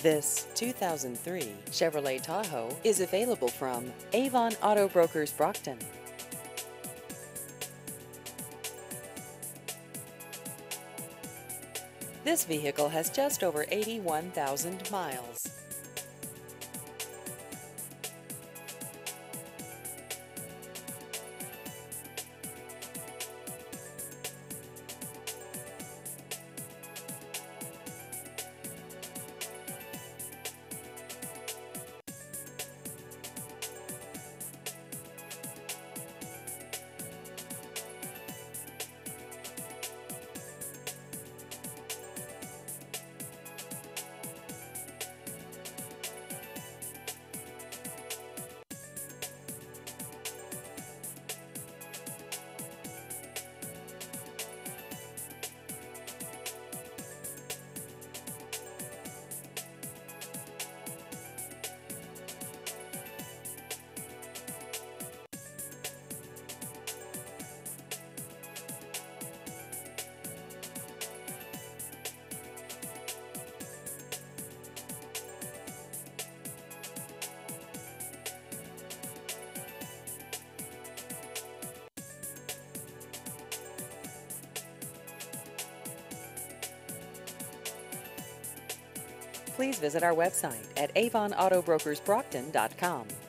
This 2003 Chevrolet Tahoe is available from Avon Auto Brokers Brockton. This vehicle has just over 81,000 miles. Please visit our website at avonautobrokersbrockton.com.